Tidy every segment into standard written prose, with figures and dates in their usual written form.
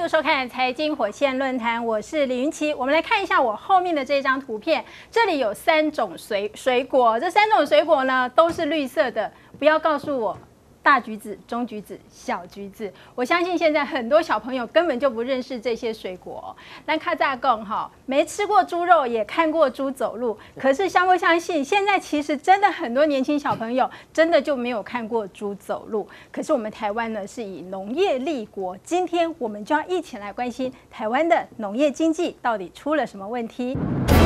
度收看财经火线论坛，我是李云奇。我们来看一下我后面的这张图片，这里有3种水果，这3种水果呢都是绿色的。不要告诉我大橘子、中橘子、小橘子，我相信现在很多小朋友根本就不认识这些水果。咱卡扎贡哈，没吃过猪肉，也看过猪走路，可是相不相信，现在其实真的很多年轻小朋友真的就没有看过猪走路。可是我们台湾呢是以农业立国，今天我们就要一起来关心台湾的农业经济到底出了什么问题。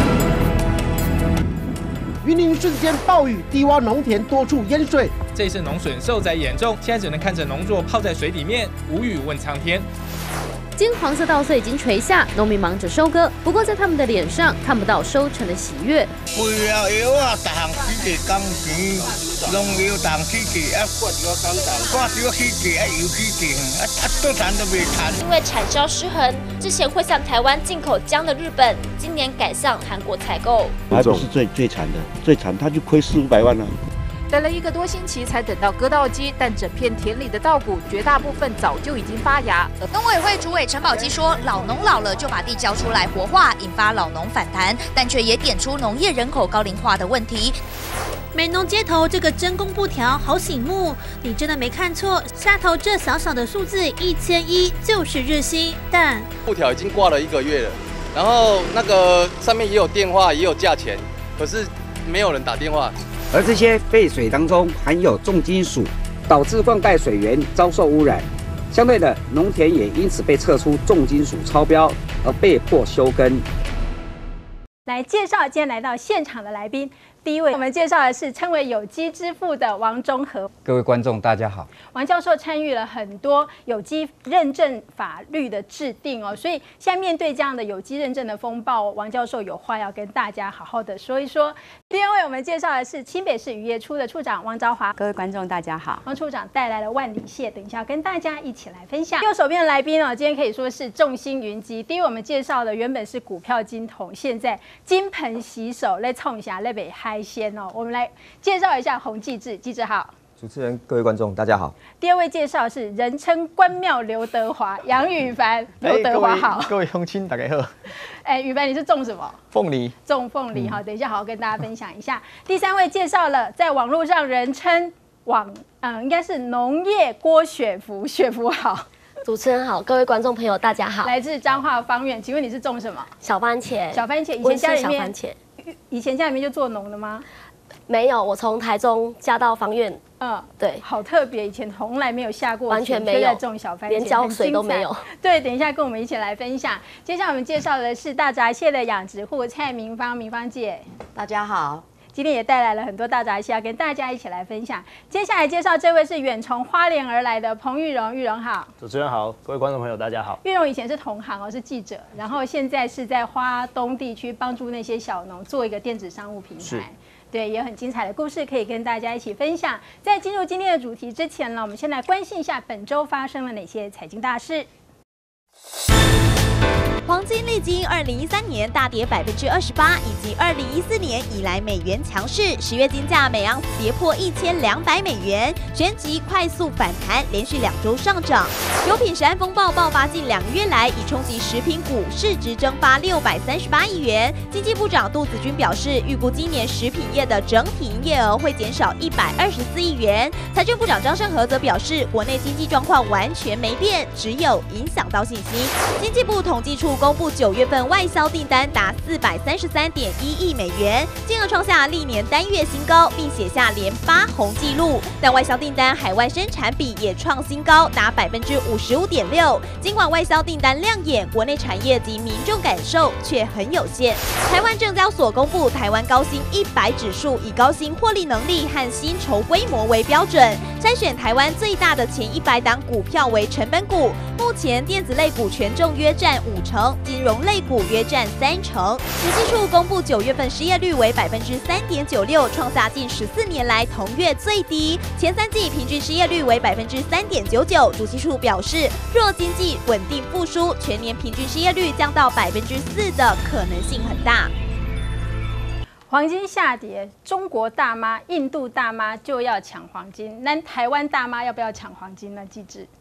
云林瞬间暴雨，低洼农田多处淹水。 这一次农损受灾严重，现在只能看着农作泡在水里面，无语问苍天。 金黄色稻穗已经垂下，农民忙着收割，不过在他们的脸上看不到收成的喜悦。 肥啊药啊，逐项起价工钱，农药重起价，挂少起价，油起价，都谈都未谈。 因为产销失衡，之前会向台湾进口姜的日本，今年改向韩国采购。 还不是最惨的，最惨他就亏400-500万了。 等了1个多星期才等到割稻机，但整片田里的稻谷绝大部分早就已经发芽。 农委会主委陈宝基说，老农老了就把地交出来活化，引发老农反弹，但却也点出农业人口高龄化的问题。 美浓街头这个真空布条好醒目，你真的没看错，下头这小小的数字1001就是日薪，但布条已经挂了1个月了，然后那个上面也有电话也有价钱，可是没有人打电话。 而这些废水当中含有重金属，导致灌溉水源遭受污染。相对的，农田也因此被测出重金属超标，而被迫休耕。 来介绍今天来到现场的来宾。第一位，我们介绍的是称为有机之父的王中和。 各位观众，大家好。 王教授参与了很多有机认证法律的制定哦，所以现在面对这样的有机认证的风暴，王教授有话要跟大家好好的说一说。第二位，我们介绍的是新北市渔业处的处长王昭华。 各位观众，大家好。 王处长带来了万里蟹，等一下跟大家一起来分享。右手边的来宾哦，今天可以说是众星云集。第一位我们介绍的原本是股票金童，现在金盆洗手，来冲一下，来北嗨鲜哦。我们来介绍一下洪继志，记者好。 主持人、各位观众，大家好。 第二位介绍是人称关庙刘德华杨宇凡，刘德华好。 各位乡亲，大家好。 宇凡你是种什么？ 凤梨。 种凤梨哈，等一下好好跟大家分享一下。第三位介绍了在网络上人称应该是农业郭雪芙，雪芙好。 主持人好，各位观众朋友大家好。 来自彰化方院，请问你是种什么？ 小番茄。 小番茄，以前家里面就做农的吗？ 没有，我从台中嫁到方院。对， 好特别，以前从来没有下过， 完全没有在种小番茄， 连浇水都没有。 对，等一下跟我们一起来分享。接下来我们介绍的是大闸蟹的养殖户蔡明芳，明芳姐， 大家好。 今天也带来了很多大闸蟹要跟大家一起来分享。接下来介绍这位是远从花莲而来的彭玉荣，玉荣好。 主持人好，各位观众朋友大家好。 玉荣以前是同行哦，是记者，然后现在是在花东地区帮助那些小农做一个电子商务平台。对，也有很精彩的故事可以跟大家一起分享。在进入今天的主题之前呢，我们先来关心一下本周发生了哪些财经大事。 黄金历经2013年大跌28%，以及2014年以来美元强势，10月金价每盎司跌破$1200，旋即快速反弹，连续2周上涨。油品食安风暴爆发近2个月来，已冲击食品股，市值蒸发638亿元。经济部长杜子君表示，预估今年食品业的整体营业额会减少124亿元。财政部长张胜和则表示，国内经济状况完全没变，只有影响到信心。经济部统计处公布9月份外销订单达433.1亿美元，金额创下历年单月新高，并写下连8红纪录。但外销订单海外生产比也创新高，达55.6%。尽管外销订单亮眼，国内产业及民众感受却很有限。台湾证交所公布台湾高薪100指数，以高薪获利能力和薪酬规模为标准，筛选台湾最大的前100档股票为成本股。目前电子类股权重约占50%，金融类股约占30%。统计处公布9月份失业率为3.96%，创下近14年来同月最低。前3季平均失业率为3.99%。主计处表示，若经济稳定复苏，全年平均失业率降到4%的可能性很大。 黄金下跌，中国大妈、印度大妈就要抢黄金，那台湾大妈要不要抢黄金呢？机制？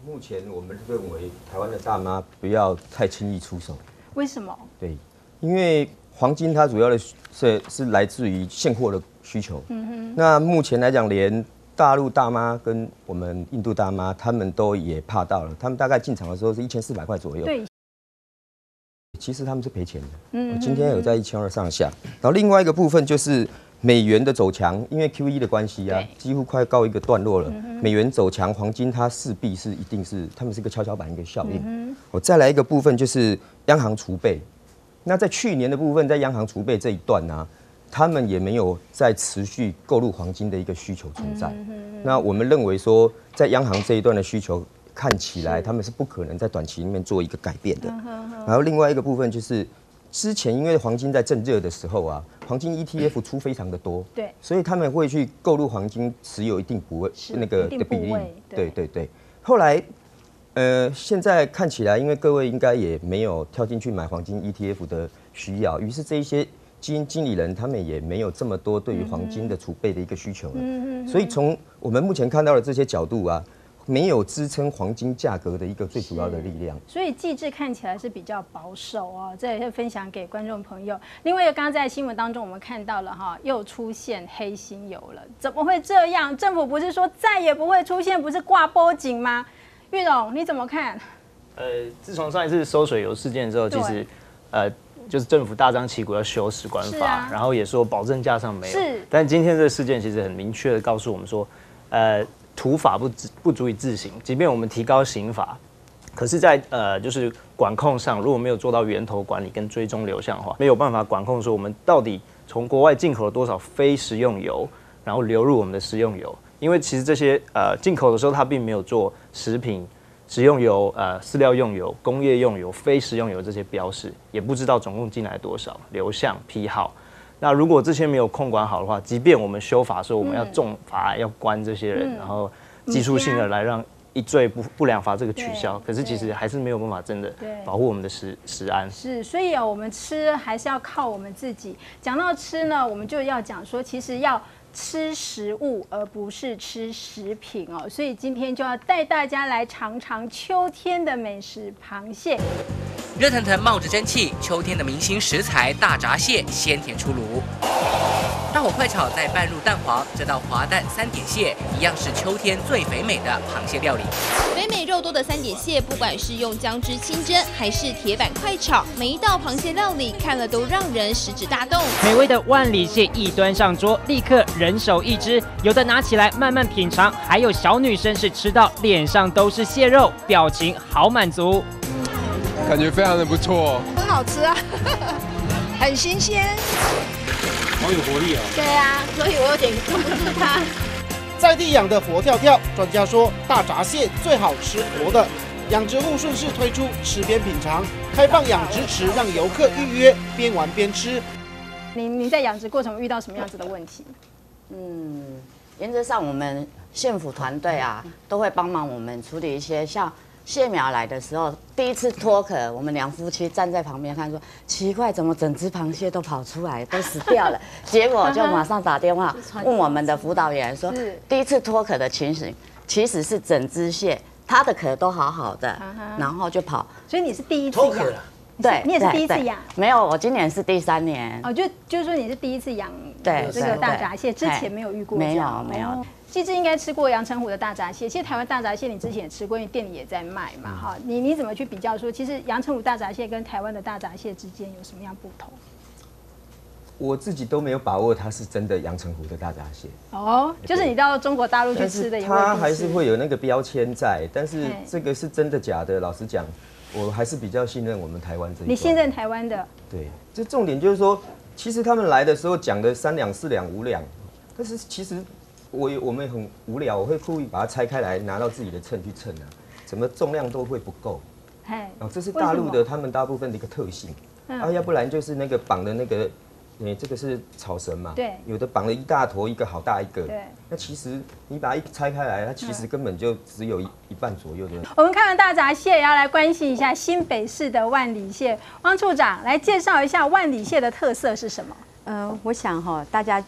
目前我们认为台湾的大妈不要太轻易出手。 为什么？ 对，因为黄金它主要的是来自于现货的需求。那目前来讲，连大陆大妈跟我们印度大妈，他们都也怕到了，他们大概进场的时候是1400块左右。 对。 其实他们是赔钱的。今天有在1200上下。然后另外一个部分就是美元的走强，因为 QE 的关系啊，几乎快告一个段落了。美元走强，黄金它势必是一定是，他们是一个跷跷板一个效应。再来一个部分就是央行储备。那在去年的部分，在央行储备这一段呢，他们也没有在持续购入黄金的一个需求存在。那我们认为说，在央行这一段的需求看起来，他们是不可能在短期里面做一个改变的。然后另外一个部分就是，之前因为黄金在正热的时候啊，黄金 ETF 出非常的多， 对， 所以他们会去购入黄金，持有一定那个的比例。对。后来，现在看起来，因为各位应该也没有跳进去买黄金 ETF 的需要，于是这一些基金经理人他们也没有这么多对于黄金的储备的一个需求了。所以从我们目前看到的这些角度啊，没有支撑黄金价格的一个最主要的力量， 所以季制看起来是比较保守哦，这也是分享给观众朋友。另外一个，刚刚在新闻当中我们看到了哈，又出现黑心油了，怎么会这样？政府不是说再也不会出现，不是挂波警吗？玉荣你怎么看？ 自从上一次收水油事件之后，其实就是政府大张旗鼓要修使馆法，然后也说保证价上没有，但今天这个事件其实很明确的告诉我们说，土法不足以自行，即便我们提高刑罚，可是在就是管控上，如果没有做到源头管理跟追踪流向的话，没有办法管控说我们到底从国外进口了多少非食用油，然后流入我们的食用油。因为其实这些进口的时候，它并没有做食品、食用油、饲料用油、工业用油、非食用油这些标示，也不知道总共进来多少流向批号。那如果这些没有控管好的话，即便我们修法说我们要重罚、要关这些人，然后技术性的来让一罪不两罚这个取消，可是其实还是没有办法真的保护我们的食安。 是，所以我们吃还是要靠我们自己。讲到吃呢，我们就要讲说，其实要吃食物而不是吃食品哦。所以今天就要带大家来尝尝秋天的美食——螃蟹。 热腾腾冒着蒸汽，秋天的明星食材大闸蟹鲜甜出炉。大火快炒，再拌入蛋黄，这道滑蛋3点蟹一样是秋天最肥美的螃蟹料理。 肥美肉多的3点蟹，不管是用姜汁清蒸，还是铁板快炒，每一道螃蟹料理看了都让人食指大动。 美味的万里蟹一端上桌，立刻人手一只，有的拿起来慢慢品尝，还有小女生是吃到脸上都是蟹肉，表情好满足。 感觉非常的不错， 很好吃啊，很新鲜， 好有活力啊！ 对啊，所以我有点控不住它。 在地养的活跳跳，专家说大闸蟹最好吃活的。养殖户顺势推出吃边品尝，开放养殖池，让游客预约边玩边吃。 您在养殖过程遇到什么样子的问题？ 原则上我们县府团队啊，都会帮忙我们处理一些像。蟹苗来的时候，第一次脱壳，我们2夫妻站在旁边看，说奇怪，怎么整只螃蟹都跑出来，都死掉了？结果就马上打电话问我们的辅导员说，第一次脱壳的情形其实是整只蟹，它的壳都好好的，然后就跑。 所以你是第一次养？ 对， 你也是第一次养？ 没有，我今年是第3年。 哦，就是说你是第一次养这个大闸蟹，之前没有遇过这样？ 没有。 季志应该吃过阳澄湖的大闸蟹，其实台湾大闸蟹你之前也吃过，因为店里也在卖嘛，哈。你怎么去比较说，其实阳澄湖大闸蟹跟台湾的大闸蟹之间有什么样不同？ 我自己都没有把握它是真的阳澄湖的大闸蟹。 哦，就是你到中国大陆去吃的， 它还是会有那个标签在，但是这个是真的假的？老实讲，我还是比较信任我们台湾这一。 你信任台湾的？ 对，这重点就是说，其实他们来的时候讲的3两、4两、5两，但是其实。我们很无聊，我会故意把它拆开来，拿到自己的秤去称啊，怎么重量都会不够。这是大陆的他们大部分的一个特性。要不然就是那个绑的那个，这个是草绳嘛， 对， 有的绑了一大坨，一个好大一个。对，那其实你把它一拆开来，它其实根本就只有一半左右的。 我们看完大闸蟹，也要来关心一下新北市的万里蟹。汪处长来介绍一下万里蟹的特色是什么？ 我想大家就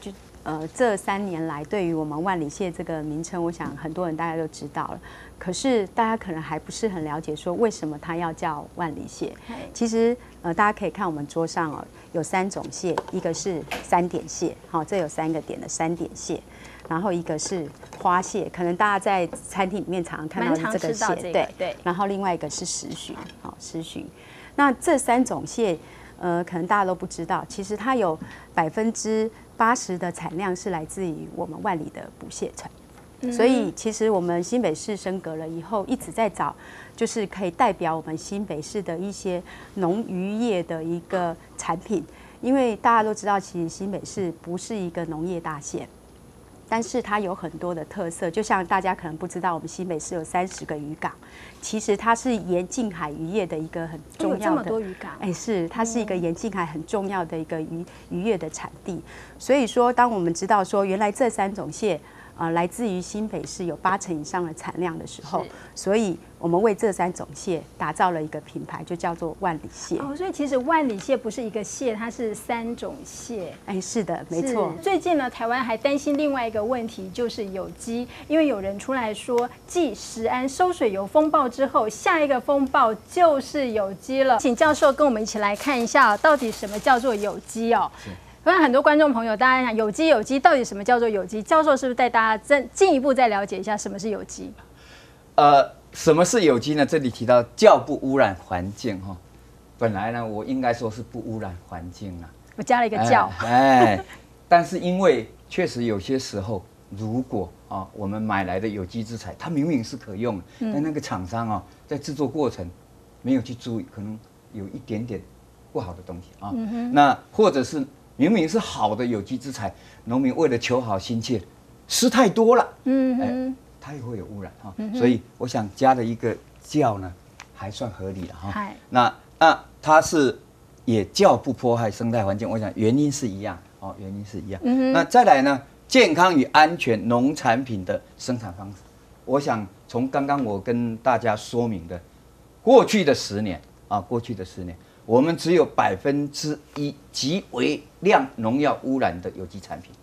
这3年来，对于我们万里蟹这个名称，我想很多人大家都知道了。可是大家可能还不是很了解，说为什么它要叫万里蟹？其实大家可以看我们桌上哦，有3种蟹，一个是3点蟹，好，这有3个点的3点蟹，然后一个是花蟹，可能大家在餐厅里面常常看到这个蟹，对。然后另外一个是石鲟，好，石鲟。那这3种蟹，可能大家都不知道，其实它有80%的产量是来自于我们万里的捕蟹船。所以其实我们新北市升格了以后，一直在找，就是可以代表我们新北市的一些农渔业的一个产品。因为大家都知道，其实新北市不是一个农业大县，但是它有很多的特色。就像大家可能不知道，我们新北市有30个渔港，其实它是沿近海渔业的一个很重要的。这么多渔港？是，它是一个沿近海很重要的一个渔业的产地。所以说，当我们知道说，原来这3种蟹。来自于新北市有80%以上的产量的时候，所以我们为这3种蟹打造了一个品牌，就叫做万里蟹。 哦，所以其实万里蟹不是一个蟹，它是3种蟹。 是的，没错。 最近呢，台湾还担心另外一个问题，就是有机，因为有人出来说，继食安收水油风暴之后，下一个风暴就是有机了。请教授跟我们一起来看一下，到底什么叫做有机哦？因为很多观众朋友，大家想有机到底什么叫做有机？教授是不是带大家进一步再了解一下什么是有机？ 什么是有机呢？这里提到较不污染环境哈，本来呢我应该说是不污染环境啊， 我加了一个较。 但是因为确实有些时候，如果我们买来的有机之材，它明明是可用的，但那个厂商在制作过程没有去注意，可能有一点点不好的东西啊。那或者是。明明是好的有机之材，农民为了求好心切，施太多了，它也会有污染哈。所以我想加的一个较呢，还算合理了哈。那它是也较不破坏生态环境，我想原因是一样哦，原因是一样。那再来呢，健康与安全农产品的生产方式，我想从刚刚我跟大家说明的，过去的10年。我们只有1%极微量农药污染的有机产品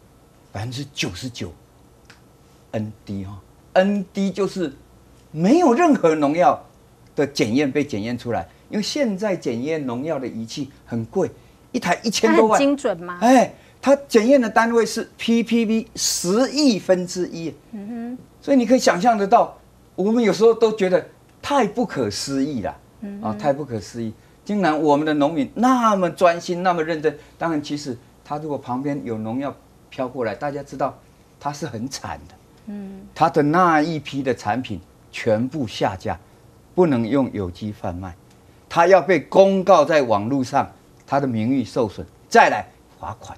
，99%ND 哈，ND 就是没有任何农药的检验被检验出来，因为现在检验农药的仪器很贵，一台1000多万， 很精准吗？ 它检验的单位是 ppb 10亿分之一，所以你可以想象得到，我们有时候都觉得太不可思议了，太不可思议。竟然我们的农民那么专心，那么认真。当然，其实他如果旁边有农药飘过来，大家知道他是很惨的。他的那一批的产品全部下架，不能用有机贩卖，他要被公告在网络上，他的名誉受损，再来罚款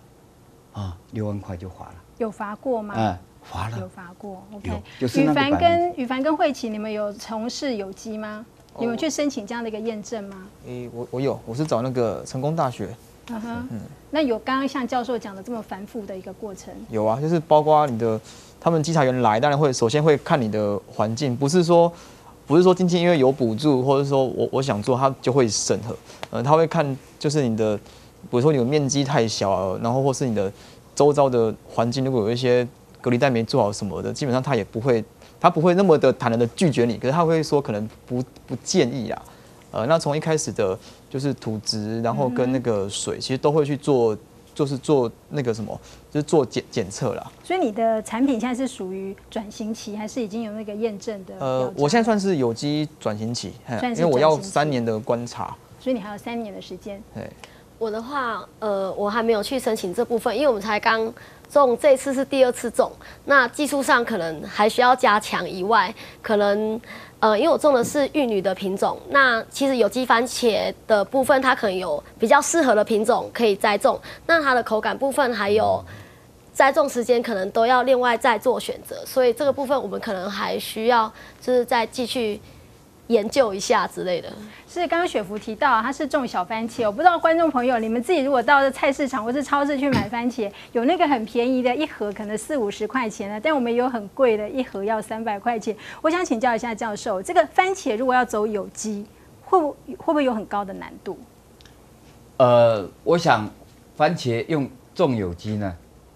，6万块就罚了。 有罚过吗？ 罚了。 有罚过。OK。 就是宇凡跟慧琪，你们有从事有机吗？你们去申请这样的一个验证吗？ 我有，我是找那个成功大学。 那有刚刚像教授讲的这么繁复的一个过程？有啊，就是包括他们稽查员来，当然会首先会看你的环境，不是说今天因为有补助，或者说我想做，他就会审核。他会看就是你的，比如说你的面积太小，然后或是你的周遭的环境如果有一些隔离带没做好什么的，基本上他不会那么的坦然的拒绝你，可是他会说可能不建议啦。那从一开始的就是土质，然后跟那个水，其实都会去做，就是做那个什么，就是做检测啦。 所以你的产品现在是属于转型期，还是已经有那个验证的？ 我现在算是有机转型期，因为我要3年的观察。 所以你还有3年的时间。 我的话，我还没有去申请这部分，因为我们才刚种，这一次是第2次种，那技术上可能还需要加强以外，可能因为我种的是玉女的品种，那其实有机番茄的部分，它可能有比较适合的品种可以栽种，那它的口感部分还有栽种时间可能都要另外再做选择，所以这个部分我们可能还需要就是再继续研究一下之类的。 是刚刚雪芙提到他是种小番茄，我不知道观众朋友你们自己如果到菜市场或是超市去买番茄，有那个很便宜的一盒可能40-50块钱的，但我们有很贵的一盒要300块钱。我想请教一下教授，这个番茄如果要走有机，会不会有很高的难度？ 我想番茄种有机呢，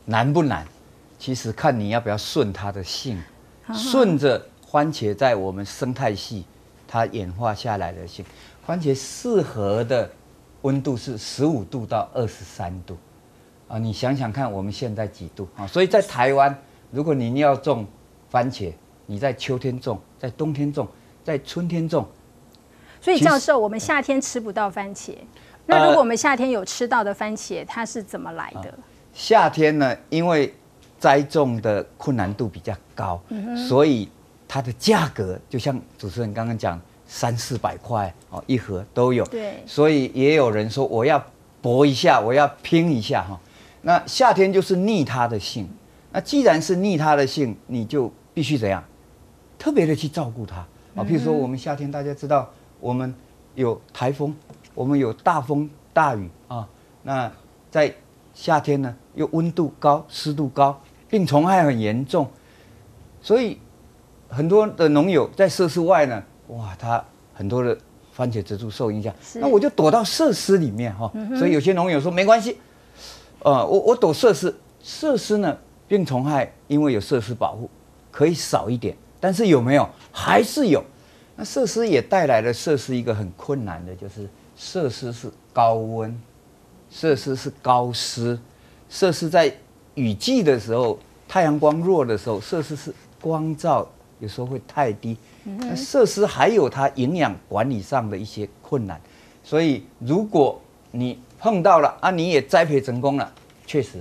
难不难？其实看你要不要顺它的性，顺着番茄在我们生态系它演化下来的性，番茄适合的温度是15度到23度，啊，你想想看，我们现在几度啊？所以在台湾，如果你要种番茄，你在秋天种，在冬天种，在春天种。 所以教授，我们夏天吃不到番茄，那如果我们夏天有吃到的番茄，它是怎么来的？ 夏天呢，因为栽种的困难度比较高，所以它的价格就像主持人刚刚讲，300-400块哦，一盒都有。 对， 所以也有人说我要搏一下，我要拼一下哈。那夏天就是逆它的性，那既然是逆它的性，你就必须怎样？特别的去照顾它啊。譬如说我们夏天大家知道，我们有台风，我们有大风大雨啊。那在夏天呢，又温度高、湿度高，病虫害很严重，所以很多的农友在设施外呢，哇，他很多的番茄植株受影响，那我就躲到设施里面哈。所以有些农友说没关系，我躲设施，设施呢病虫害因为有设施保护，可以少一点，但是有没有？还是有。那设施也带来了设施一个很困难的，就是设施是高温，设施是高湿，设施在雨季的时候，太阳光弱的时候，设施是光照有时候会太低。那设施还有它营养管理上的一些困难，所以如果你碰到了啊，你也栽培成功了，确实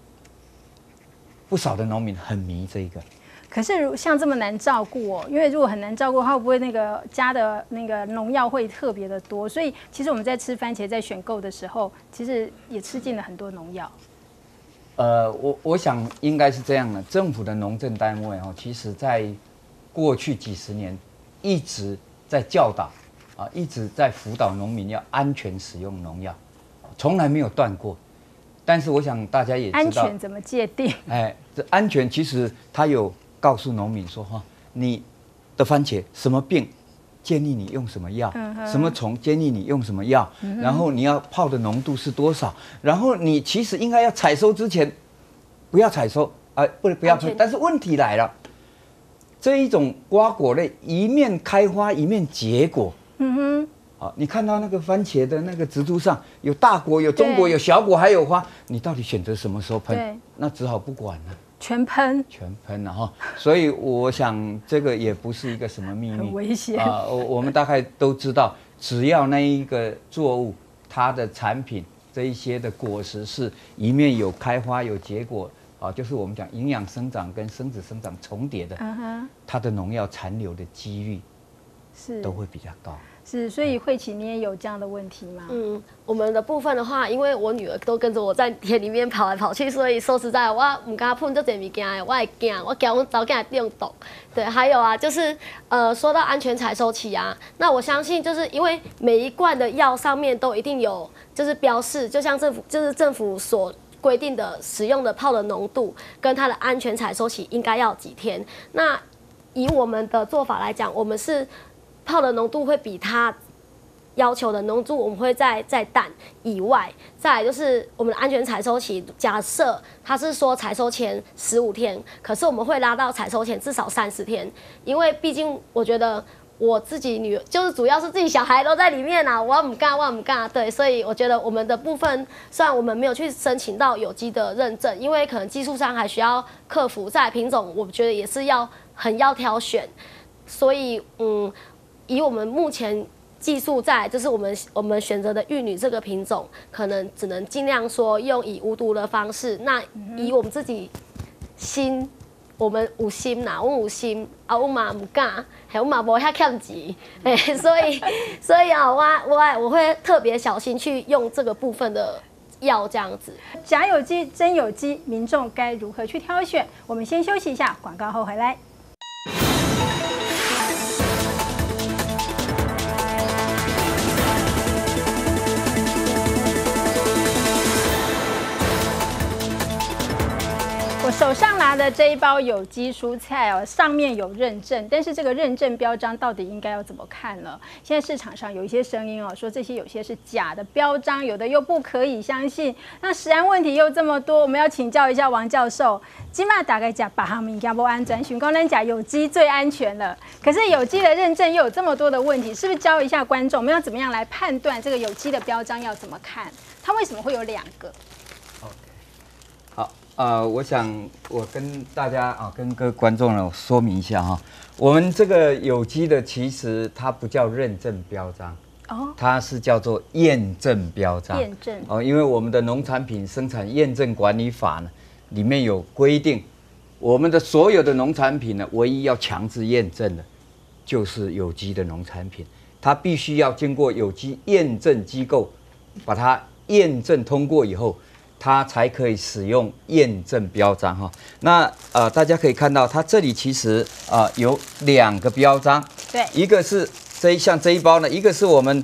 不少的农民很迷这个。 可是像这么难照顾哦，因为如果很难照顾，它会不会那个加的那个农药会特别的多？所以其实我们在吃番茄在选购的时候，其实也吃进了很多农药。 我想应该是这样的，政府的农政单位哦，其实在过去几十年一直在教导啊，一直在辅导农民要安全使用农药，从来没有断过。但是我想大家也知道， 安全怎么界定？ 这安全其实它有告诉农民说哈，你的番茄什么病，建议你用什么药，什么虫建议你用什么药，然后你要泡的浓度是多少，然后你其实应该要采收之前不要采收啊，不要喷。但是问题来了，这一种瓜果类一面开花一面结果，你看到那个番茄的那个植株上有大果、有中果、有小果，还有花，你到底选择什么时候喷？那只好不管了。 全喷了哈，所以我想这个也不是一个什么秘密， 很危险啊。我们大概都知道，只要那一个作物它的产品这一些的果实是一面有开花有结果啊，就是我们讲营养生长跟生殖生长重叠的，它的农药残留的几率是都会比较高。 是，所以慧琪你也有这样的问题吗？ 我们的部分的话，因为我女儿都跟着我在田里面跑来跑去，所以说实在，我唔敢碰这些物件，我会惊，我惊我早间中毒。对，还有啊，就是说到安全采收期啊，那我相信就是因为每一罐的药上面都一定有就是标示，就像政府所规定的使用的泡的浓度跟它的安全采收期应该要几天。那以我们的做法来讲，我们是泡的浓度会比它要求的浓度，我们会在淡以外，再来就是我们的安全采收期。假设它是说采收前15天，可是我们会拉到采收前至少30天，因为毕竟我觉得我自己女儿就是主要是自己小孩都在里面啊，我唔干，对，所以我觉得我们的部分虽然我们没有去申请到有机的认证，因为可能技术上还需要克服，在品种我觉得也是很要挑选，所以以我们目前技术在，就是我们选择的玉女这个品种，可能只能尽量说用以无毒的方式。那以我们自己心，我们有心呐，我有心啊，我嘛唔敢，还我嘛无遐欠钱，所以啊，我会特别小心去用这个部分的药，这样子。 假有机真有机，民众该如何去挑选？我们先休息一下，广告后回来。 我手上拿的这一包有机蔬菜哦，上面有认证，但是这个认证标章到底应该要怎么看呢？现在市场上有一些声音哦，说这些有些是假的标章，有的又不可以相信。那食安问题又这么多，我们要请教一下王教授。今嘛大概讲把它们家不安全，寻光咱讲有机最安全了。可是有机的认证又有这么多的问题，是不是教一下观众，我们要怎么样来判断这个有机的标章要怎么看？它为什么会有2个？ 好，我想我跟大家跟各位观众呢说明一下哈，我们这个有机的其实它不叫认证标章，它是叫做验证标章。验证因为我们的农产品生产验证管理法呢里面有规定，我们的所有的农产品呢，唯一要强制验证的，就是有机的农产品，它必须要经过有机验证机构把它验证通过以后，它才可以使用验证标章哈。那大家可以看到，它这里其实有2个标章，对，一个是像这一包呢，一个是我们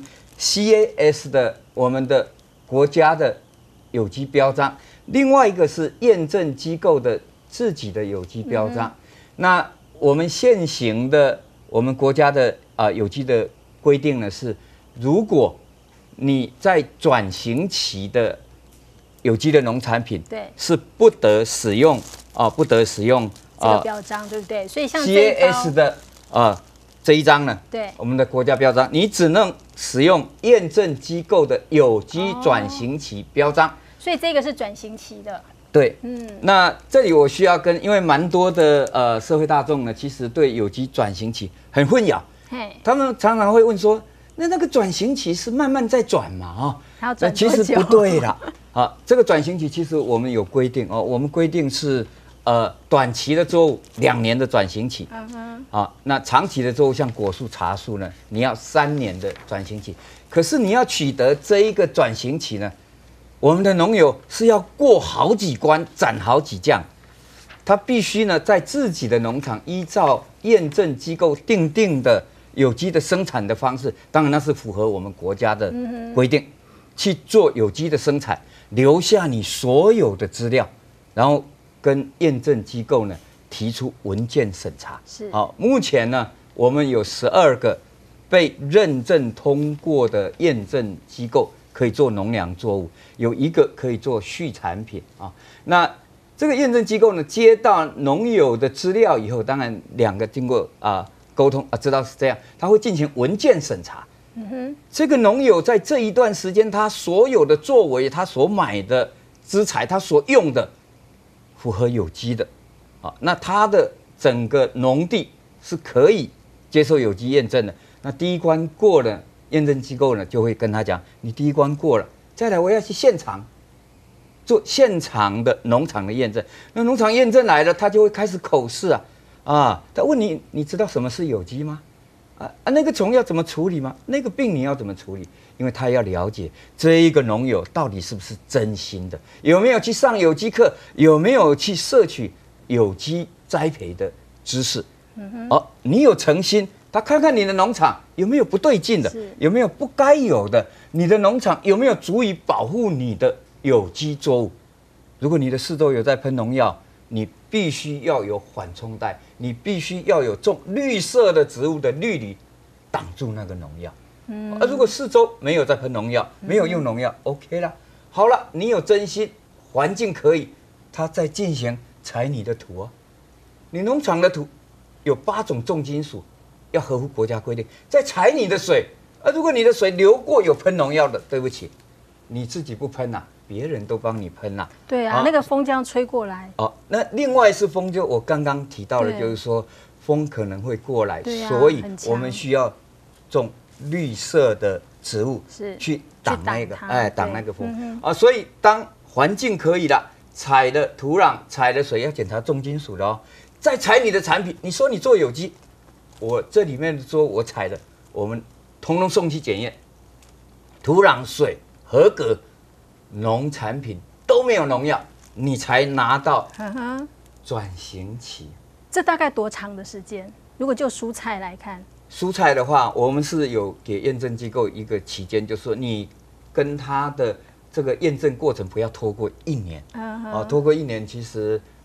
CAS 的我们的国家的有机标章，另外一个是验证机构的自己的有机标章。那我们现行的我们国家的有机的规定呢是，如果你在转型期的有机的农产品，对，是不得使用这个标章，对不对？所以像 CAS 的这一张呢，对，我们的国家标章，你只能使用验证机构的有机转型期标章。 所以这个是转型期的。 对，那这里我需要因为蛮多的社会大众呢，其实对有机转型期很混淆，他们常常会问说，那个转型期是慢慢在转嘛其实不对啦。这个转型期其实我们有规定我们规定是短期的作物2年的转型期，那长期的作物像果树、茶树呢，你要3年的转型期。可是你要取得这一个转型期呢，我们的农友是要过好几关，斩好几将，他必须呢在自己的农场依照验证机构订定的有机的生产的方式，当然那是符合我们国家的规定，去做有机的生产，留下你所有的资料，然后跟验证机构呢提出文件审查。是目前呢我们有12个被认证通过的验证机构可以做农粮作物，有1个可以做畜产品那这个验证机构呢接到农友的资料以后，当然2个经过沟通知道是这样，他会进行文件审查。这个农友在这一段时间，他所有的作为，他所买的资材，他所用的符合有机的那他的整个农地是可以接受有机验证的。那第一关过了，验证机构呢就会跟他讲，你第一关过了，再来我要去现场做现场的农场的验证。那农场验证来了，他就会开始口试他问你，你知道什么是有机吗？那个虫要怎么处理吗？那个病你要怎么处理？因为他要了解这一个农友到底是不是真心的，有没有去上有机课，有没有去摄取有机栽培的知识。你有诚心，他看看你的农场有没有不对劲的，有没有不该有的，你的农场有没有足以保护你的有机作物。如果你的四周有在喷农药，你必须要有缓冲带，你必须要有种绿色的植物的绿篱挡住那个农药。如果四周没有在喷农药，没有用农药，OK 啦。好了，你有真心，环境可以，他再进行采你的土你农场的土有8种重金属，要合乎国家规定。再采你的水，如果你的水流过有喷农药的，对不起，你自己不喷别人都帮你喷对那个风这样吹过来。 那另外是风，就我刚刚提到的，就是说风可能会过来，所以我们需要种绿色的植物去挡那个，挡那个风所以当环境可以了，采的土壤、采的水要检查重金属的再采你的产品。你说你做有机，我这里面说我采的，我们通通送去检验，土壤、水合格，农产品都没有农药，你才拿到转型期。 这大概多长的时间？如果就蔬菜来看， 蔬菜的话，我们是有给验证机构一个期间，就是说你跟他的这个验证过程不要拖过1年。拖过1年，其实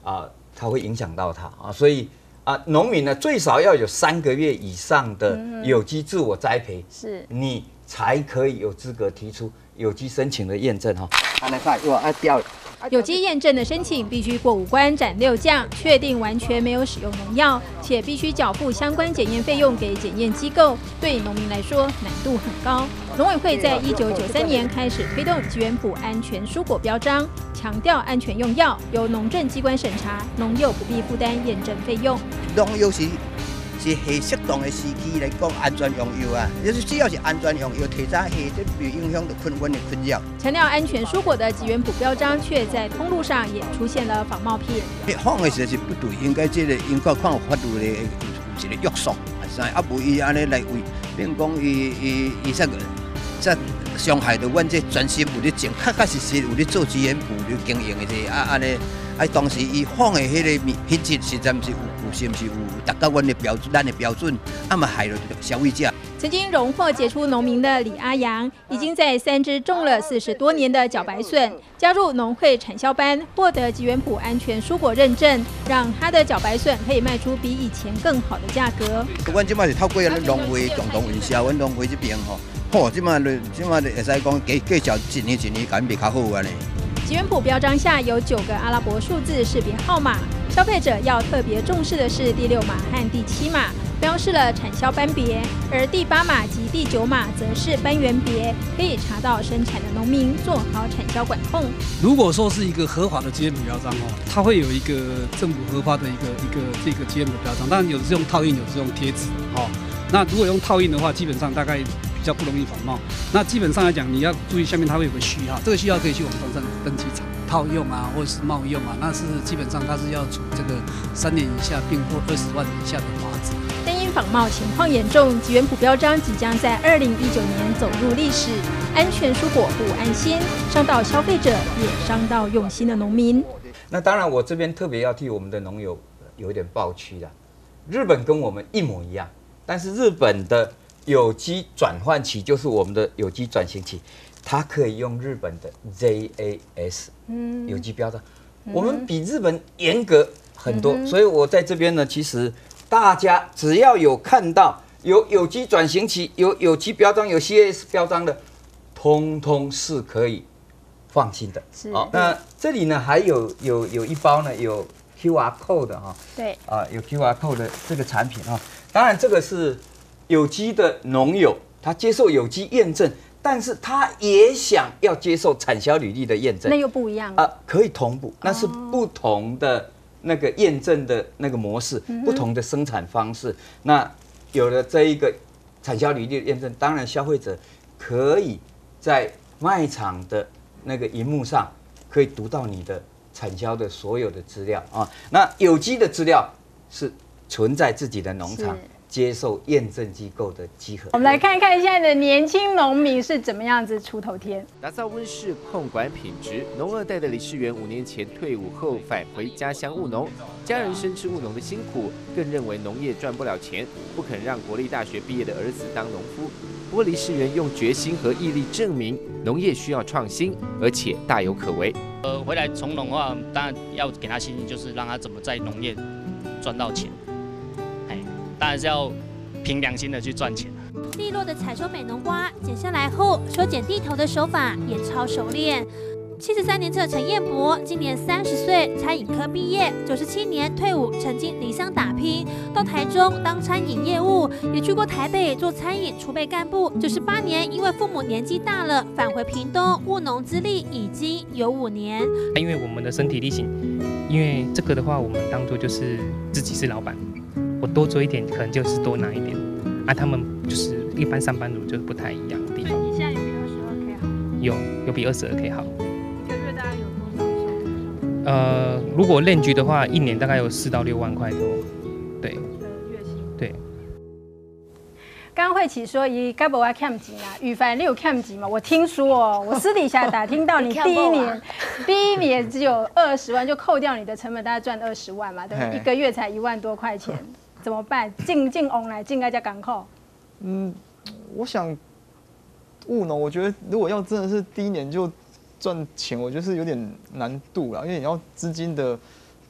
它会影响到它啊，所以农民呢最少要有3个月以上的有机自我栽培， 是你才可以有资格提出有机申请的验证哈。 有机验证的申请必须过5关斩6将，确定完全没有使用农药，且必须缴付相关检验费用给检验机构，对农民来说难度很高。农委会在1993年开始推动吉原埔安全蔬果标章，强调安全用药由农政机关审查，农友不必负担验证费用。 农药是下适当的时机来讲安全用药啊，就是只要是安全用药，提早下就不影响到困阮的困扰。 强调安全蔬果的吉原埔标章，却在通路上也出现了仿冒品。 仿的时候是不对，应该这个应该看有法律的有一个约束，无伊安尼来为，变讲伊这伤害到阮这专心有咧种，确实有咧做吉原埔咧经营的这安尼。当时伊仿的迄个品质实在是是不是有达到阮的咱的标准，嘛害了消费者。 曾经荣获杰出农民的李阿阳，已经在3支种了40多年的茭白笋，加入农会产销班，获得吉原埔安全蔬果认证，让他的茭白笋可以卖出比以前更好的价格。 阮即摆是透过咱农会共同营销，阮农会这边好，即摆会使讲计较一年敢卖较好安尼。 吉原埔标章下有9个阿拉伯数字识别号码，消费者要特别重视的是第6码和第7码，标示了产销班别，而第8码及第9码则是班源别，可以查到生产的农民，做好产销管控。 如果说是一个合法的吉原埔标章它会有一个政府核发的一个这个吉原埔标章，当然有的是用套印，有的是用贴纸那如果用套印的话，基本上大概比较不容易仿冒。那基本上来讲，你要注意下面它会有个序号，这个序号可以去网站上登记查套用或者是冒用那是基本上它是要处这个3年以下并或20万以下的罚则。 但因仿冒情况严重，吉原埔标章即将在2019年走入历史。安全蔬果不安心，伤到消费者，也伤到用心的农民。 那当然，我这边特别要替我们的农友有点抱屈啦。日本跟我们一模一样。但是日本的有机转换期就是我们的有机转型期，它可以用日本的 JAS 有机标章，我们比日本严格很多。所以我在这边呢，其实大家只要有看到有机转型期、有机标章、有 CAS 标章的，通通是可以放心的。那这里呢还有一包呢有 QR code 的对有 QR code 的这个产品当然，这个是有机的农友，他接受有机验证，但是他也想要接受产销履历的验证， 那又不一样可以同步，那是不同的那个验证的那个模式，不同的生产方式。那有了这一个产销履历的验证，当然消费者可以在卖场的那个荧幕上可以读到你的产销的所有的资料那有机的资料是存在自己的农场，接受验证机构的稽核。 我们来看看现在的年轻农民是怎么样子出头天。 打造温室控管品质，农2代的李世元5年前退伍后返回家乡务农，家人深知务农的辛苦，更认为农业赚不了钱，不肯让国立大学毕业的儿子当农夫。不过李世元用决心和毅力证明，农业需要创新，而且大有可为。 回来从农的话，当然要给他信心，就是让他怎么在农业赚到钱。当然是要凭良心的去赚钱。 利落的采收美浓瓜，剪下来后修剪蒂头的手法也超熟练。73年次的陈彦博，今年30岁，餐饮科毕业，97年退伍，曾经离乡打拼，到台中当餐饮业务，也去过台北做餐饮储备干部。98年因为父母年纪大了，返回屏东务农资历已经有5年。 因为我们的身体力行，因为这个的话，我们当作就是自己是老板。我多做一点，可能就是多拿一点，他们就是一般上班族就是不太一样的地方。 你现在有比22K 好？ 有比22K 好。 一个月大概有多少收入？ 如果练局的话，1年大概有4到6万块多，对。 月薪。 对。 刚刚慧琪说伊该不要欠钱宇凡你有欠钱吗？我听说我私底下打听到你第一年只有20万，就扣掉你的成本，大概赚20万嘛，对不对？一个月才1万多块钱。怎么办？进往来进该加港口。 我想务农，我觉得如果要真的是第1年就赚钱，我觉得是有点难度啦，因为你要资金的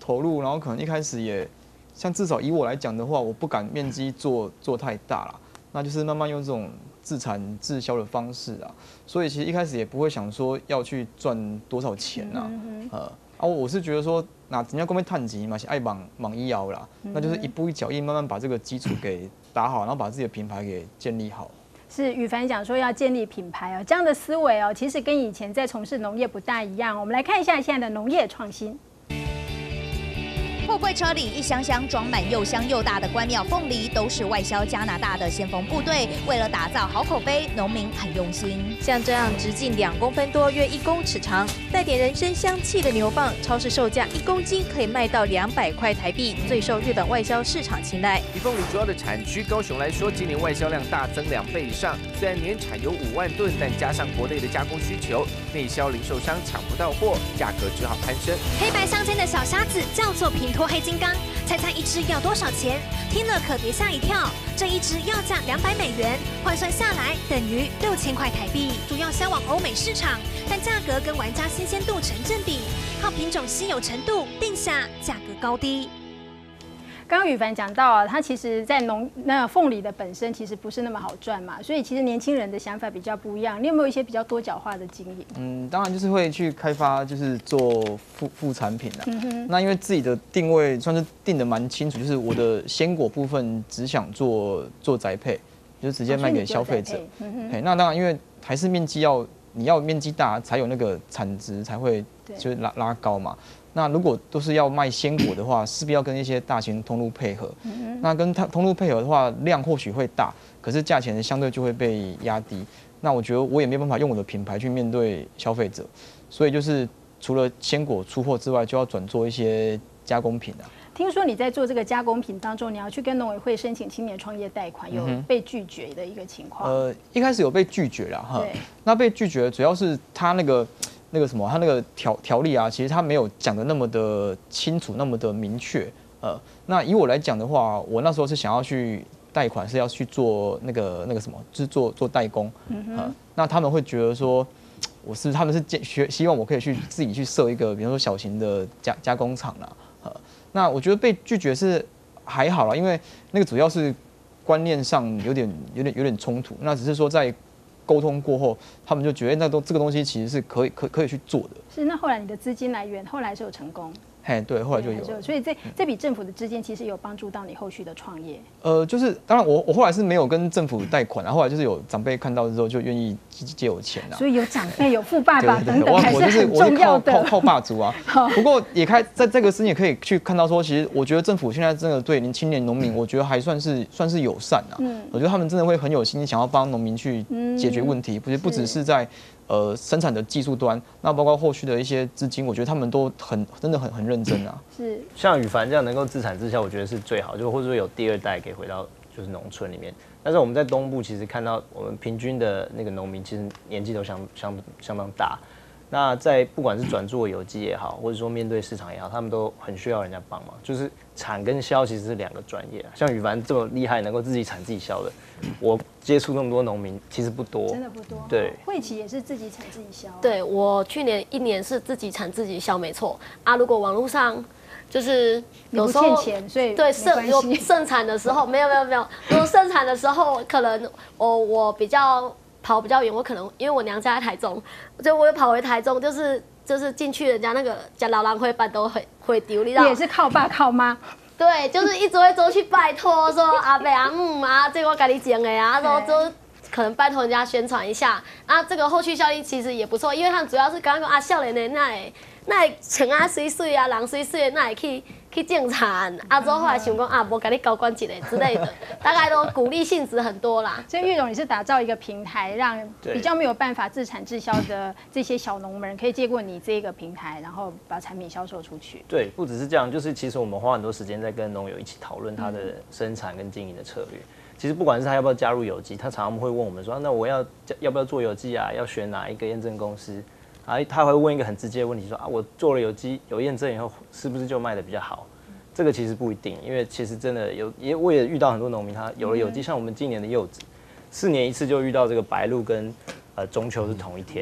投入，然后可能一开始也，像至少以我来讲的话，我不敢面积做太大了，那就是慢慢用这种自产自销的方式啊，所以其实一开始也不会想说要去赚多少钱啊，我是觉得说，那人家公司探级嘛，是爱忙医疗啦，那就是一步一脚印，慢慢把这个基础给打好，然后把自己的品牌给建立好。 是宇凡讲说要建立品牌哦，这样的思维哦，其实跟以前在从事农业不大一样。我们来看一下现在的农业创新。 货柜车里一箱箱装满又香又大的关庙凤梨，都是外销加拿大的先锋部队。为了打造好口碑，农民很用心。 像这样直径2公分多，约1公尺长，带点人参香气的牛蒡，超市售价1公斤可以卖到200块台币，最受日本外销市场青睐。 以凤梨主要的产区高雄来说，今年外销量大增2倍以上。虽然年产有5万吨，但加上国内的加工需求，内销零售商抢不到货，价格只好攀升。 黑白相间的小虾子叫做品托黑金刚，猜猜一只要多少钱？听了可别吓一跳，这一只要价200美元，换算下来等于6000块台币。主要销往欧美市场，但价格跟玩家新鲜度成正比，靠品种稀有程度定下价格高低。 刚刚宇凡讲到啊，他其实在凤梨的本身其实不是那么好赚嘛，所以其实年轻人的想法比较不一样。你有没有一些比较多角化的经营？ 当然就是会去开发，就是做副产品啦。那因为自己的定位算是定得蛮清楚，就是我的鲜果部分只想做宅配，就是直接卖给消费者。那当然因为还是你要面积大，才有那个产值才会就是拉高嘛。那如果都是要卖鲜果的话，势必要跟一些大型通路配合。那跟通路配合的话，量或许会大，可是价钱相对就会被压低。那我觉得我也没办法用我的品牌去面对消费者，所以就是除了鲜果出货之外，就要转做一些加工品啊。 听说你在做这个加工品当中，你要去跟农委会申请青年创业贷款，有被拒绝的一个情况。 一开始有被拒绝啦，哈。那被拒绝主要是他那个什么，他那个条例啊，其实他没有讲的那么的清楚，那么的明确。那以我来讲的话，我那时候是想要去贷款，是要去做那个什么，就是做代工。那他们会觉得说，他们是希望我可以去自己去设一个，比如说小型的加工厂啦。那我觉得被拒绝是还好啦，因为那个主要是观念上有点冲突。那只是说在沟通过后，他们就觉得这个东西其实是可以去做的。 是，那后来你的资金来源后来是有成功？ 对，后来就有。 所以这笔政府的资金其实有帮助到你后续的创业。 就是当然我后来是没有跟政府贷款，然后后来就是有长辈看到之后就愿意借我钱啊。 所以有长辈、有富爸爸等等，还是很重要的。 靠霸主啊。不过也在这个事情也可以去看到说，其实我觉得政府现在真的对青年农民，我觉得还算是友善啊。我觉得他们真的会很有心想要帮农民去解决问题，不只是在生产的技术端，那包括后续的一些资金，我觉得他们都真的很认真啊。 是像宇凡这样能够自产自销，我觉得是最好，就或者说有第2代可以回到就是农村里面。但是我们在东部其实看到我们平均的那个农民其实年纪都相当大。那在不管是转做有机也好，或者说面对市场也好，他们都很需要人家帮忙。就是产跟销其实是2个专业啊。像宇凡这么厉害，能够自己产自己销的，我接触那么多农民其实不多， 真的不多。 对， 慧琪也是自己产自己销。 对，我去年1年是自己产自己销，没错啊。如果网络上就是有时候欠钱，所以对有盛产的时候，没有，如果盛产的时候，可能我跑比较远，我可能因为我娘家在台中，所以我又跑回台中，就是进去人家那个家老人会办都会丢，你知道？ 也是靠爸靠妈。 对，就是一直会走去拜托说阿伯阿姆啊，这个我给你讲的啊，然后就可能拜托人家宣传一下啊，这个后续效应其实也不错，因为他们主要是刚刚啊，少年的那穿啊水水啊，人水水的那去种产，啊之后后来想讲啊，无给你高管一个之类的，大概都鼓励性质很多啦。 所以玉荣，你是打造一个平台，让比较没有办法自产自销的这些小农们，可以借过你这个平台，然后把产品销售出去。 对，不只是这样，就是其实我们花很多时间在跟农友一起讨论他的生产跟经营的策略。其实不管是他要不要加入有机，他常常会问我们说，那我要不要做有机啊？要选哪一个验证公司？他会问一个很直接的问题说啊，我做了有机有验证以后，是不是就卖得比较好？这个其实不一定，因为其实真的我也遇到很多农民，他有了有机，像我们今年的柚子，4年一次就遇到这个白露跟中秋是同一天，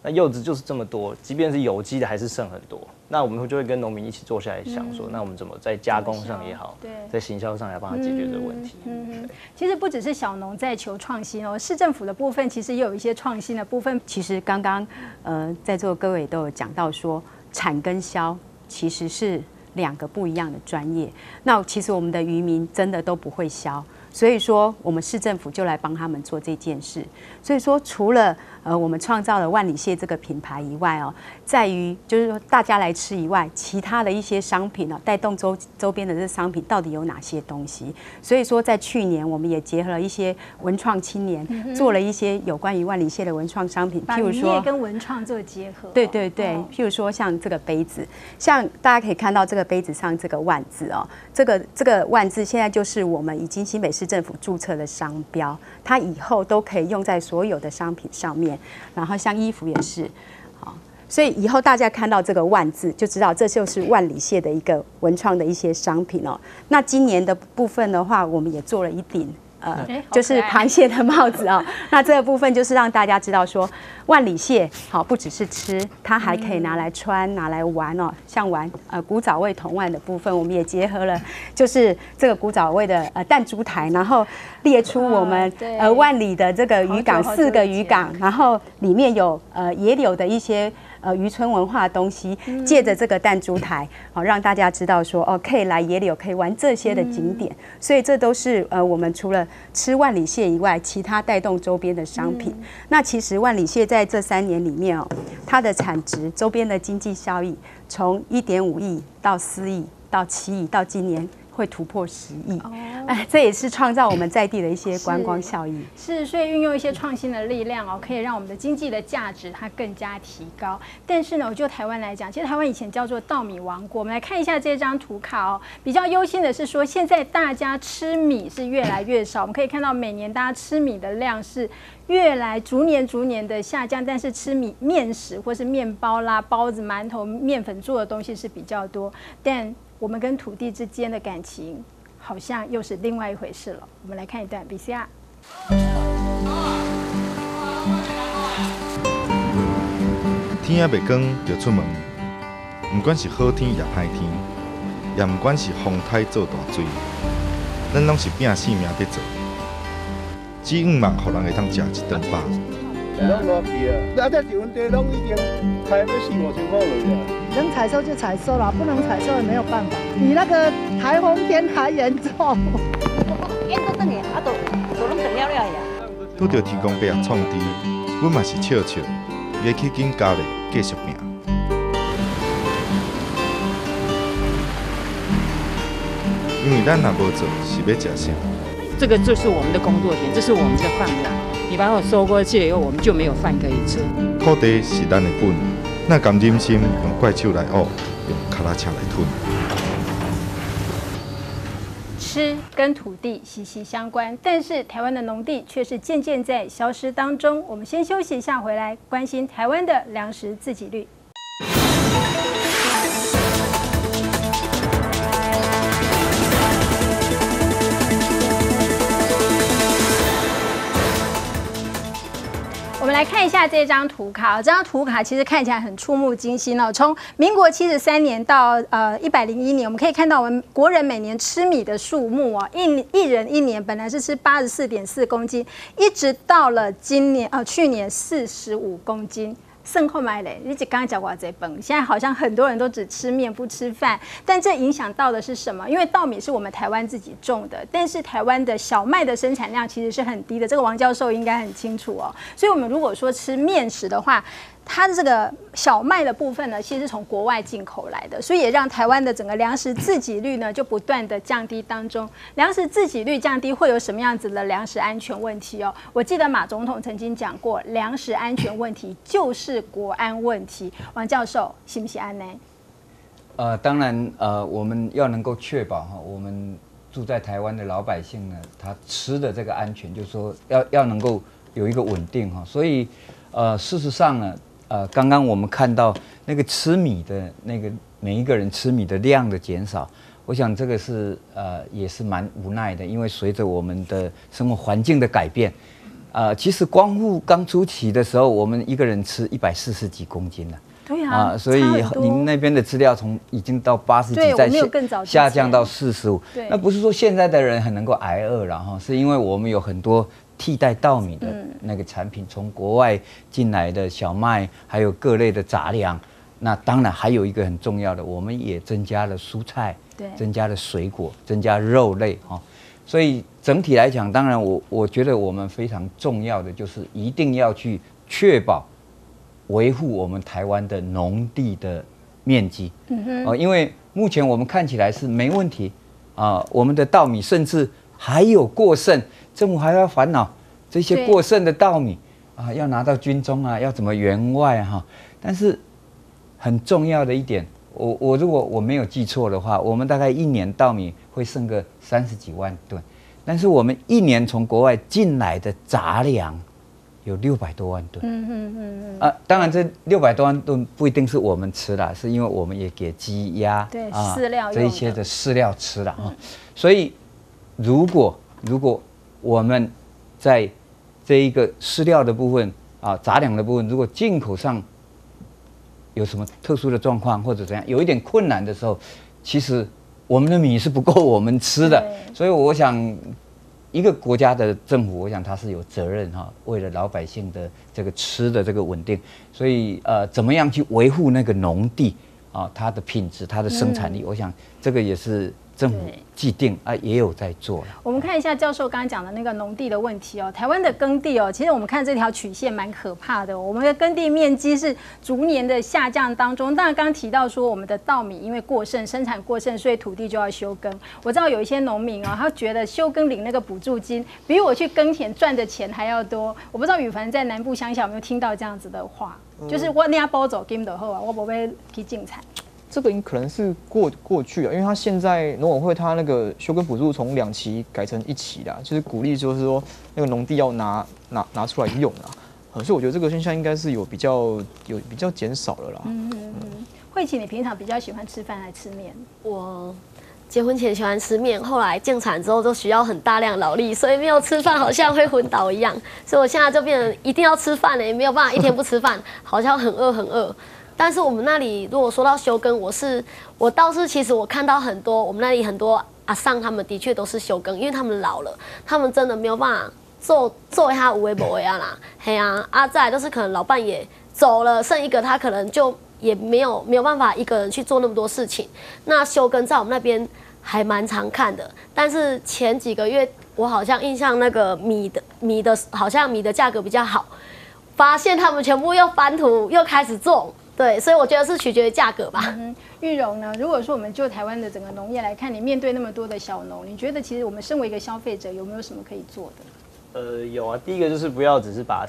那柚子就是这么多，即便是有机的还是剩很多。那我们就会跟农民一起坐下来想说，那我们怎么在加工上也好，在行销上来帮他解决这个问题。 其实不只是小农在求创新哦，市政府的部分其实也有一些创新的部分。 其实刚刚在座各位都有讲到说，产跟销其实是2个不一样的专业。那其实我们的渔民真的都不会销。所以说，我们市政府就来帮他们做这件事。所以说，除了我们创造了万里蟹这个品牌以外哦，在于就是说大家来吃以外，其他的一些商品哦，带动周边的这商品到底有哪些东西？所以说，在去年我们也结合了一些文创青年，做了一些有关于万里蟹的文创商品， 譬如说跟文创做结合。 对对对，譬如说像这个杯子，像大家可以看到这个杯子上这个万字哦，这个万字现在就是我们已经新北市政府注册的商标，它以后都可以用在所有的商品上面。然后像衣服也是，好，所以以后大家看到这个万字，就知道这就是万里蟹的一个文创的一些商品哦。那今年的部分的话，我们也做了一顶。就是螃蟹的帽子哦。那这个部分就是让大家知道说，万里蟹好不只是吃，它还可以拿来穿、拿来玩哦。像玩古早味铜腕的部分，我们也结合了，就是这个古早味的弹珠台，然后列出我们万里的这个渔港4个渔港，然后里面有野柳的一些。渔村文化的东西，借着这个弹珠台，好让大家知道说，哦，可以来野柳，可以玩这些的景点。所以这都是我们除了吃万里蟹以外，其他带动周边的商品。那其实万里蟹在这3年里面哦，它的产值、周边的经济效益，从1.5亿到4亿到7亿，到今年会突破10亿。这也是创造我们在地的一些观光效益。 是，所以运用一些创新的力量哦，可以让我们的经济的价值它更加提高。但是呢，就台湾来讲，其实台湾以前叫做稻米王国。我们来看一下这张图卡哦，比较忧心的是说，现在大家吃米是越来越少。我们可以看到，每年大家吃米的量是逐年的下降，但是吃面食或是面包啦、包子、馒头、面粉做的东西是比较多。但我们跟土地之间的感情，好像又是另外一回事了。我们来看一段 VCR。 天也未光就出门，不管是好天也歹天，也不管是风台做大水，咱拢是拼性命在做。只愿望互人会当食一顿饱。 拢落去啊！这1分地拢已经开要4、5千块了。 能采收就采收了，不能采收也没有办法。比那个台风天还严重。 烟都等下，都拢等了呀。 拄着天公伯啊创治，阮嘛是笑笑，也去紧家里继续拼。因为咱若无做，是要食啥？ 这个就是我们的工作权，这是我们的饭碗。你把我收过去以后，我们就没有饭可以吃。 土地是咱的本，那甘忍心用怪手来挖，用脚踏车来吞。 吃跟土地息息相关，但是台湾的农地却是渐渐在消失当中。我们先休息一下，回来关心台湾的粮食自给率。我们来看一下这张图卡，这张图卡其实看起来很触目惊心哦。从民国73年到101年，我们可以看到我们国人每年吃米的数目哦，一人一年本来是吃84.4公斤，一直到了去年45公斤。剩后买嘞，你只刚刚讲过这本，现在好像很多人都只吃面不吃饭，但这影响到的是什么？因为稻米是我们台湾自己种的，但是台湾的小麦的生产量其实是很低的，这个王教授应该很清楚哦。所以我们如果说吃面食的话，它的这个小麦的部分呢，其实是从国外进口来的，所以也让台湾的整个粮食自给率呢就不断的降低当中。粮食自给率降低会有什么样子的粮食安全问题哦？我记得马总统曾经讲过，粮食安全问题就是国安问题。王教授，是不是安呢？ 当然，我们要能够确保哈，我们住在台湾的老百姓呢，他吃的这个安全，就是说要能够有一个稳定哈，所以事实上呢。刚刚我们看到那个吃米的那个每一个人吃米的量的减少，我想这个是也是蛮无奈的，因为随着我们的生活环境的改变， 其实光复刚初期的时候，我们一个人吃140几公斤了。 对啊， 所以您那边的资料已经到80几，再下降到45。那不是说现在的人很能够挨饿了哈，是因为我们有很多替代稻米的那个产品，从国外进来的小麦，还有各类的杂粮。那当然还有一个很重要的，我们也增加了蔬菜，增加了水果，增加肉类哈。所以整体来讲，当然我觉得我们非常重要的就是一定要去确保维护我们台湾的农地的面积。因为目前我们看起来是没问题我们的稻米甚至还有过剩，政府还要烦恼这些过剩的稻米要拿到军中要怎么援外但是很重要的一点，如果我没有记错的话，我们大概一年稻米会剩个30几万吨，但是我们一年从国外进来的杂粮有600多万吨。当然这600多万吨不一定是我们吃啦，是因为我们也给鸡鸭饲料这一些的饲料吃了所以如果我们在这一个饲料的部分杂粮的部分，如果进口上有什么特殊的状况或者怎样，有一点困难的时候，其实我们的米是不够我们吃的。所以我想，一个国家的政府，我想它是有责任为了老百姓的这个吃的这个稳定，所以怎么样去维护那个农地它的品质、它的生产力，我想这个也是政府既定也有在做了。 我们看一下教授刚刚讲的那个农地的问题台湾的耕地其实我们看这条曲线蛮可怕的我们的耕地面积是逐年的下降当中。当然刚刚提到说我们的稻米因为过剩，生产过剩，所以土地就要休耕。我知道有一些农民他觉得休耕领那个补助金比我去耕田赚的钱还要多。我不知道宇凡在南部乡下有没有听到这样子的话，就是我那包走金的后我不会去进产。 这个可能是过去因为他现在农委会他那个休耕补助从2期改成1期啦，就是鼓励就是说那个农地要拿出来用所以我觉得这个现象应该是有比较减少了啦。 慧琪，你平常比较喜欢吃饭还是吃面？ 我结婚前喜欢吃面，后来建产之后都需要很大量劳力，所以没有吃饭好像会昏倒一样。所以我现在就变成一定要吃饭了，也没有办法一天不吃饭，好像很饿。但是我们那里如果说到休耕，我倒是其实我看到很多我们那里很多阿桑他们的确都是休耕，因为他们老了，他们真的没有办法做一下有的没的啦，嘿再来都是可能老伴也走了，剩一个他可能就也没有办法一个人去做那么多事情。那休耕在我们那边还蛮常看的，但是前几个月我好像印象那个米的好像米的价格比较好，发现他们全部又翻土又开始种。对，所以我觉得是取决于价格吧。 玉荣呢？如果说我们就台湾的整个农业来看，你面对那么多的小农，你觉得其实我们身为一个消费者，有没有什么可以做的？ 有啊，第一个就是不要只是把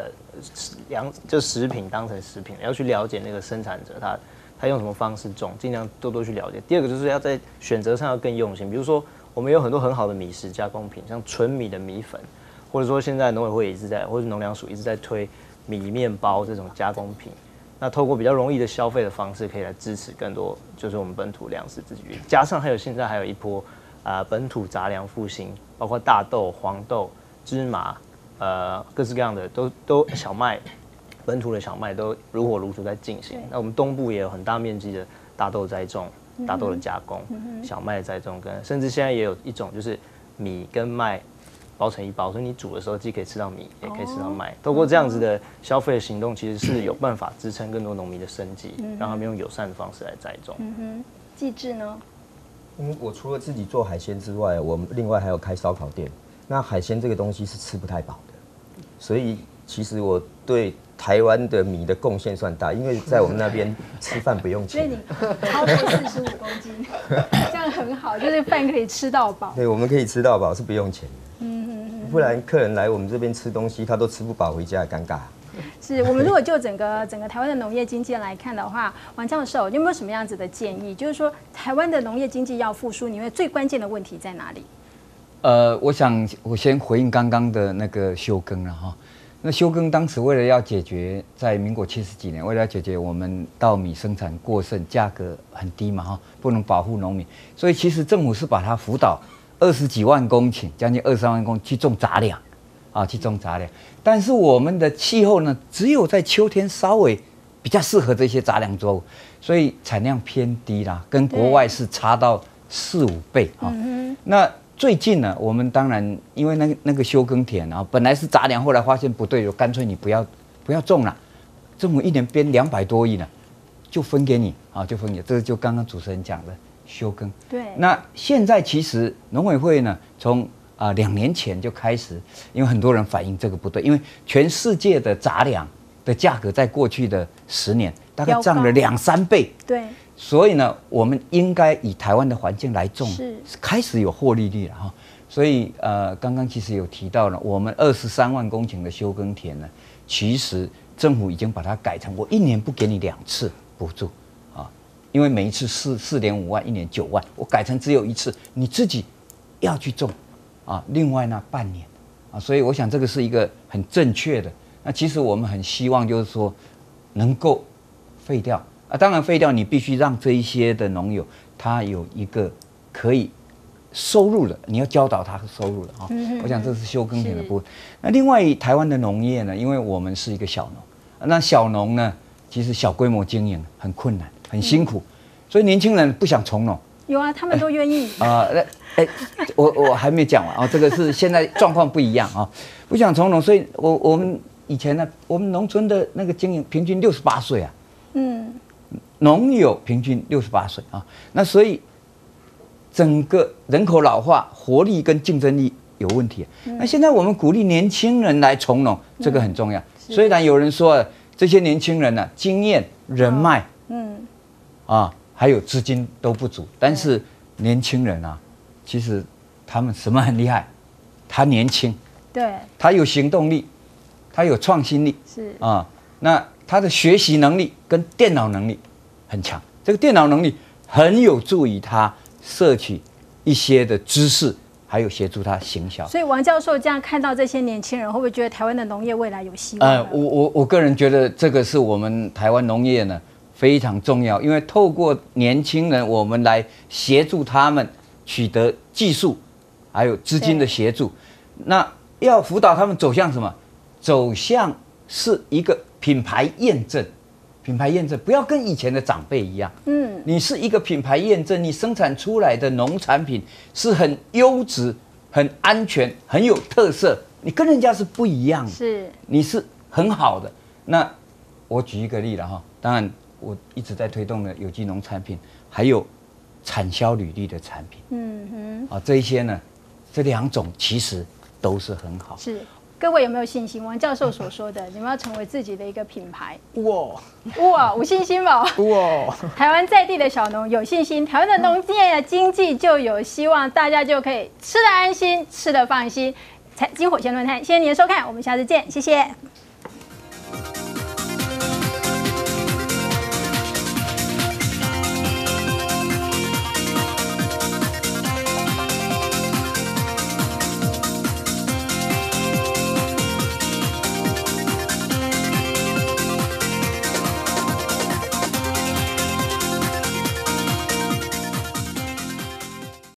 食品当成食品，要去了解那个生产者他用什么方式种，尽量多去了解。第二个就是要在选择上要更用心，比如说我们有很多很好的米食加工品，像纯米的米粉，或者说现在农委会或者农粮署一直在推米面包这种加工品。那透过比较容易的消费的方式，可以来支持更多，就是我们本土粮食自给率。加上现在还有一波本土杂粮复兴，包括大豆、黄豆、芝麻，各式各样的都小麦，本土的小麦都如火如荼在进行。那我们东部也有很大面积的大豆栽种、大豆的加工、小麦的栽种，甚至现在也有一种就是米跟麦包成一包，所以你煮的时候既可以吃到米，也可以吃到麦。透过这样子的消费的行动，其实是有办法支撑更多农民的生计，让他们用友善的方式来栽种。 季志呢？ 我除了自己做海鲜之外，我们另外还有开烧烤店。那海鲜这个东西是吃不太饱的，所以其实我对台湾的米的贡献算大，因为在我们那边吃饭不用钱。 所以你超过45公斤，这样很好，就是饭可以吃到饱。 对，我们可以吃到饱是不用钱的。不然客人来我们这边吃东西，他都吃不饱，回家尴尬。 是我们如果就整个台湾的农业经济来看的话，王教授，你有没有什么样子的建议？就是说，台湾的农业经济要复苏，你认为最关键的问题在哪里？ 我想我先回应刚刚的那个休耕了哈。那休耕当时为了要解决，在民国70几年，为了要解决我们稻米生产过剩，价格很低嘛哈，不能保护农民，所以其实政府是把它辅导20几万公顷，将近23万公顷去种杂粮， 去种杂粮。但是我们的气候呢，只有在秋天稍微比较适合这些杂粮作物，所以产量偏低啦，跟国外是差到4、5倍啊。那最近呢，我们当然因为那个休耕田啊，本来是杂粮，后来发现不对，就干脆你不要种了，政府一年编200多亿呢，就分给你啊，就分给，这就刚刚主持人讲的休耕。 对。那现在其实农委会呢，从2年前就开始，因为很多人反映这个不对，因为全世界的杂粮的价格在过去的10年大概涨了2、3倍。 对。所以呢，我们应该以台湾的环境来种，开始有获利率了哈。所以刚刚其实有提到了，我们23万公顷的休耕田呢，其实政府已经把它改成我1年不给你2次补助啊，因为每一次4.5万，1年9万，我改成只有1次，你自己要去种啊。另外呢，半年啊，所以我想这个是一个很正确的。那其实我们很希望就是说能够废掉。当然废掉你必须让这一些的农友他有一个可以收入的，你要教导他收入的啊。我想这是休耕田的部分。那另外台湾的农业呢，因为我们是一个小农，那小农呢其实小规模经营很困难很辛苦，所以年轻人不想从农。 有啊，他们都愿意我还没讲完啊，这个是现在状况不一样啊，不想从农，所以我们以前呢，我们农村的那个经营平均68岁啊。农友平均68岁啊，那所以整个人口老化、活力跟竞争力有问题。那现在我们鼓励年轻人来从农，这个很重要。虽然有人说这些年轻人呢，经验、人脉，还有资金都不足，但是年轻人啊，其实他们什么很厉害？他年轻， 对， 他有行动力，他有创新力，是啊，那他的学习能力跟电脑能力很强，这个电脑能力很有助于他摄取一些的知识，还有协助他行销。 所以王教授这样看到这些年轻人，会不会觉得台湾的农业未来有希望？ 我个人觉得这个是我们台湾农业呢非常重要，因为透过年轻人，我们来协助他们取得技术，还有资金的协助。那要辅导他们走向什么？走向是一个品牌验证。品牌验证不要跟以前的长辈一样，你是一个品牌验证，你生产出来的农产品是很优质、很安全、很有特色，你跟人家是不一样的，你是很好的。那我举一个例了哈，当然我一直在推动的有机农产品，还有产销履历的产品，这一些呢，这2种其实都是很好。 是。各位有没有信心？王教授所说的，你们要成为自己的一个品牌。哇，有信心吧？哇！台湾在地的小农有信心，台湾的农业的经济就有希望，大家就可以吃得安心，吃得放心。财经火线论坛，谢谢您的收看，我们下次见，谢谢。